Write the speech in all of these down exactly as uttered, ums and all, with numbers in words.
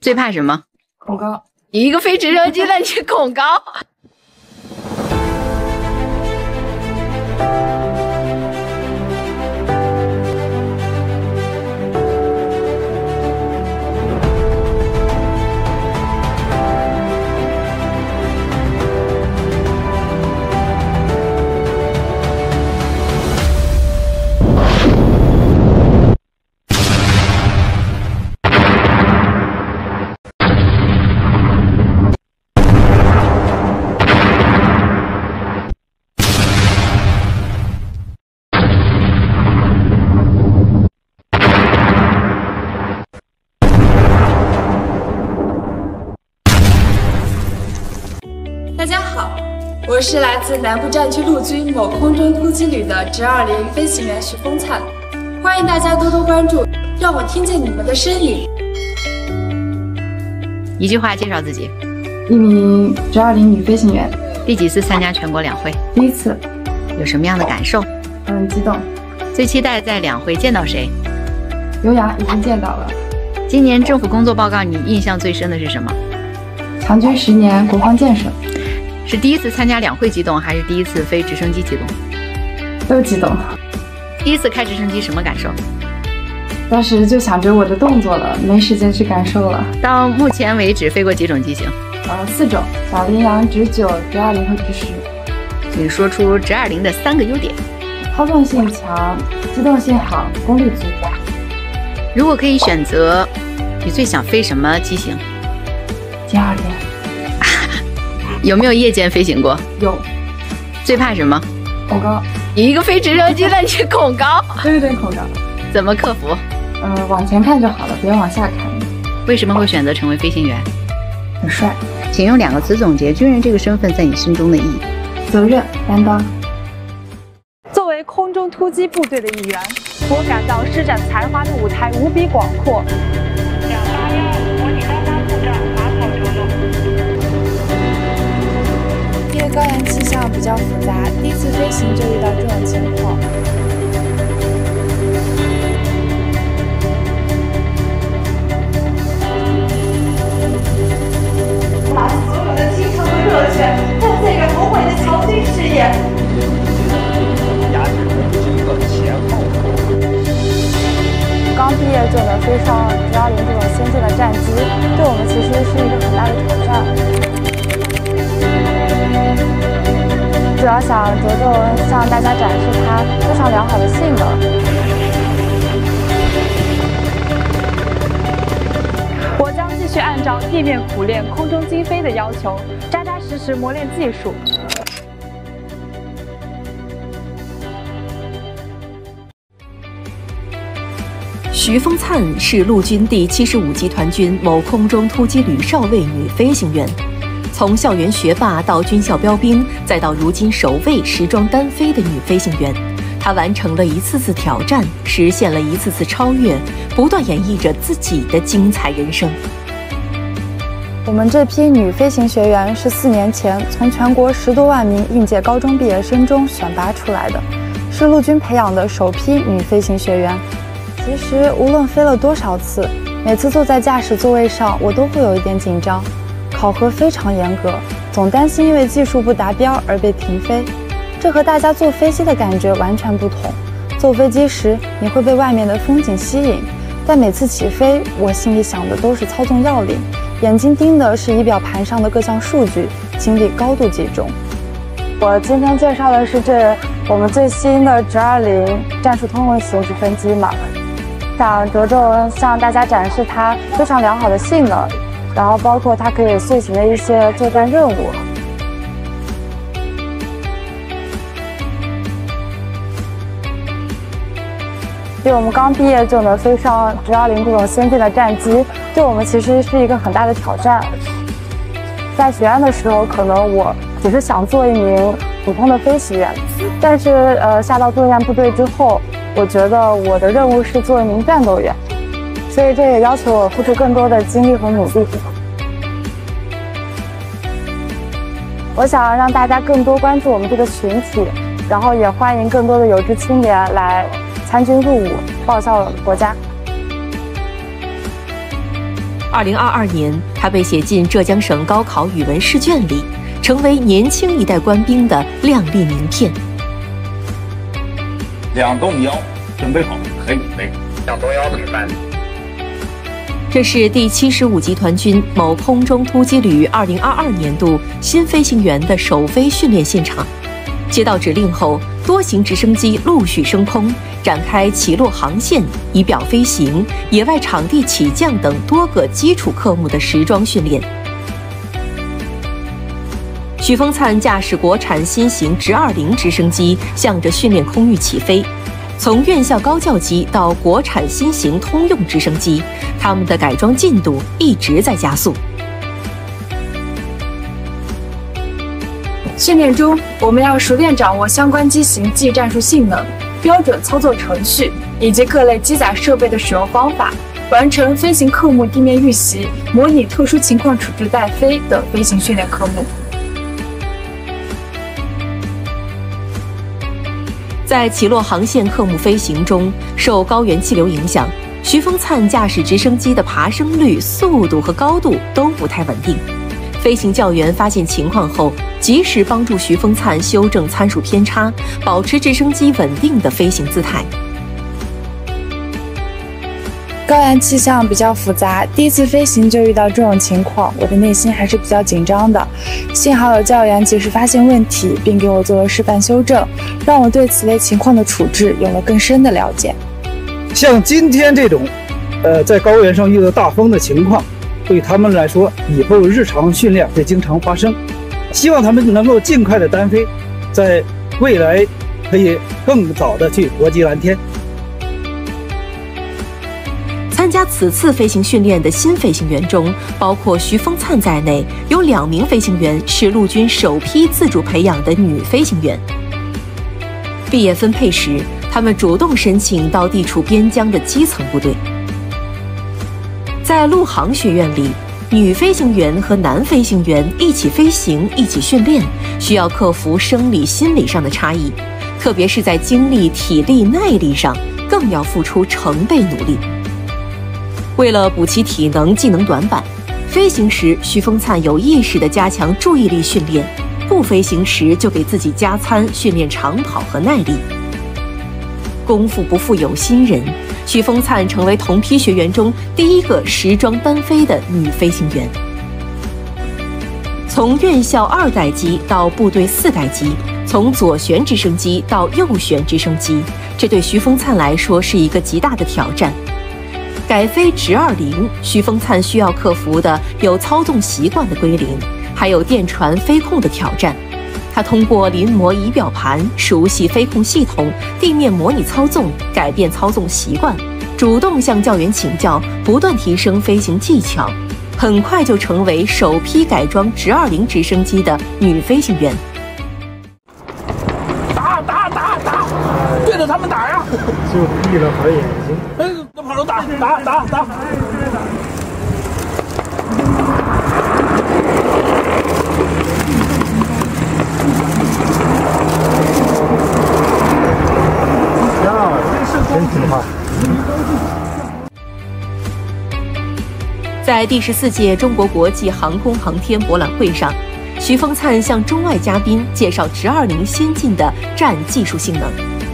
最怕什么？ 恐高。 一个飞直升机的你恐高。 大家好，我是来自南部战区陆军某空中突击旅的直二零飞行员徐枫燦，欢迎大家多多关注，让我听见你们的身影。 一句话介绍自己。 一名直二零女飞行员。 第几次参加全国两会？ 第一次。 有什么样的感受？ 嗯，激动。 最期待在两会见到谁？ 刘洋已经见到了。 今年政府工作报告你印象最深的是什么？ 强军十年国防建设。 是第一次参加两会激动，还是第一次飞直升机激动？ 都激动。 第一次开直升机什么感受？ 当时就想着我的动作了，没时间去感受了。 到目前为止飞过几种机型？ 呃，四种：小羚羊、直九、直二零和直十。 请说出直二零的三个优点。 操纵性强，机动性好，功率足。 如果可以选择，你最想飞什么机型？ 歼二零。 有没有夜间飞行过？ 有。 最怕什么？ 恐高。 一个飞直升机的你恐高？ 对对，恐高。 怎么克服？ 嗯、呃，往前看就好了，别往下看。 为什么会选择成为飞行员？ 很帅。 请用两个词总结军人这个身份在你心中的意义。 责任、担当。 作为空中突击部队的一员，我感到施展才华的舞台无比广阔。 两八幺五模拟单单护照马口着陆。 因为高原气象比较复杂，第一次飞行就遇到这种情况。 把所有的青春和热血奉献给宏伟的强军事业。 压制这个前后。 刚毕业就能飞上直二零这种先进的战机，对我们其实是一个很大的挑战。主要想着重向大家展示他非常良好的性能。我将继续按照地面苦练、空中精飞的要求，扎扎实实磨练技术。 徐枫燦是陆军第七十五集团军某空中突击旅少尉女飞行员。从校园学霸到军校标兵，再到如今首位时装单飞的女飞行员，她完成了一次次挑战，实现了一次次超越，不断演绎着自己的精彩人生。 我们这批女飞行学员是四年前从全国十多万名应届高中毕业生中选拔出来的，是陆军培养的首批女飞行学员。其实无论飞了多少次，每次坐在驾驶座位上，我都会有一点紧张。考核非常严格，总担心因为技术不达标而被停飞，这和大家坐飞机的感觉完全不同。坐飞机时，你会被外面的风景吸引，但每次起飞，我心里想的都是操纵要领，眼睛盯的是仪表盘上的各项数据，精力高度集中。我今天介绍的是这我们最新的直二零战术通用型直升机嘛，想着重向大家展示它非常良好的性能。然后包括它可以遂行的一些作战任务。因为我们刚毕业就能飞上直二零这种先进的战机，对我们其实是一个很大的挑战。在学院的时候，可能我只是想做一名普通的飞行员，但是呃下到作战部队之后，我觉得我的任务是做一名战斗员。所以这也要求我付出更多的精力和努力。我想让大家更多关注我们这个群体，然后也欢迎更多的有志青年来参军入伍，报效国家。 二零二二年，她被写进浙江省高考语文试卷里，成为年轻一代官兵的亮丽名片。 两动腰，准备好，可以飞。两动腰怎么办？ 这是第七十五集团军某空中突击旅二零二二年度新飞行员的首飞训练现场。接到指令后，多型直升机陆续升空，展开起落航线、仪表飞行、野外场地起降等多个基础科目的实装训练。徐枫燦驾驶国产新型直二零直升机，向着训练空域起飞。从院校高教机到国产新型通用直升机，他们的改装进度一直在加速。 训练中，我们要熟练掌握相关机型技战术性能、标准操作程序以及各类机载设备的使用方法，完成飞行科目地面预习、模拟特殊情况处置待飞等飞行训练科目。 在起落航线科目飞行中，受高原气流影响，徐枫燦驾驶直升机的爬升率、速度和高度都不太稳定。飞行教员发现情况后，及时帮助徐枫燦修正参数偏差，保持直升机稳定的飞行姿态。 高原气象比较复杂，第一次飞行就遇到这种情况，我的内心还是比较紧张的。幸好有教员及时发现问题，并给我做了示范修正，让我对此类情况的处置有了更深的了解。 像今天这种，呃，在高原上遇到大风的情况，对他们来说，以后日常训练会经常发生。希望他们能够尽快的单飞，在未来可以更早的去国际蓝天。 参加此次飞行训练的新飞行员中，包括徐枫燦在内，有两名飞行员是陆军首批自主培养的女飞行员。毕业分配时，他们主动申请到地处边疆的基层部队。在陆航学院里，女飞行员和男飞行员一起飞行、一起训练，需要克服生理、心理上的差异，特别是在精力、体力、耐力上，更要付出成倍努力。为了补齐体能技能短板，飞行时徐枫燦有意识地加强注意力训练，不飞行时就给自己加餐训练长跑和耐力。功夫不负有心人，徐枫燦成为同批学员中第一个实装单飞的女飞行员。从院校二代机到部队四代机，从左旋直升机到右旋直升机，这对徐枫燦来说是一个极大的挑战。改飞直二零，徐枫燦需要克服的有操纵习惯的归零，还有电传飞控的挑战。他通过临摹仪表盘，熟悉飞控系统、地面模拟操纵，改变操纵习惯，主动向教员请教，不断提升飞行技巧，很快就成为首批改装直二零直升机的女飞行员。 打打打打，对着他们打呀！ 就闭了会儿眼睛。 哎，那跑着打打打打。 真听话。 在第十四届中国国际航空航天博览会上，徐枫燦向中外嘉宾介绍直二零先进的战技术性能。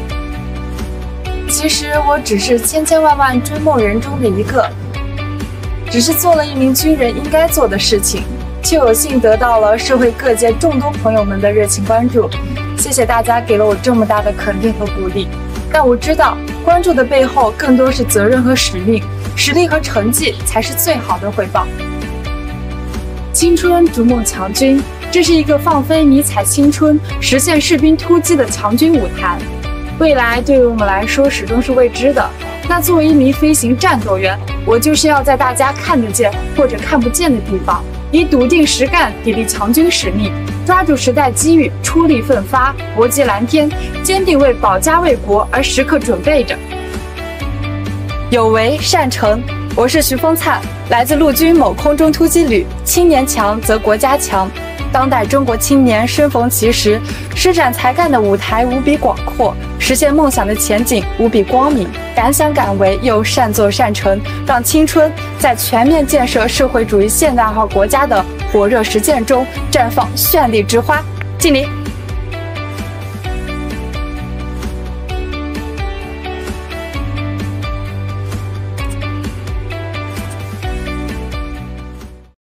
其实我只是千千万万追梦人中的一个，只是做了一名军人应该做的事情，却有幸得到了社会各界众多朋友们的热情关注。谢谢大家给了我这么大的肯定和鼓励。但我知道，关注的背后更多是责任和使命，实力和成绩才是最好的回报。青春逐梦强军，这是一个放飞迷彩青春、实现士兵突击的强军舞台。未来对于我们来说始终是未知的。那作为一名飞行战斗员，我就是要在大家看得见或者看不见的地方，以笃定实干砥砺强军使命，抓住时代机遇，出力奋发，搏击蓝天，坚定为保家卫国而时刻准备着。有为善成，我是徐枫燦，来自陆军某空中突击旅。青年强则国家强， 当代中国青年生逢其时，施展才干的舞台无比广阔，实现梦想的前景无比光明。敢想敢为又善作善成，让青春在全面建设社会主义现代化国家的火热实践中绽放绚丽之花。敬礼。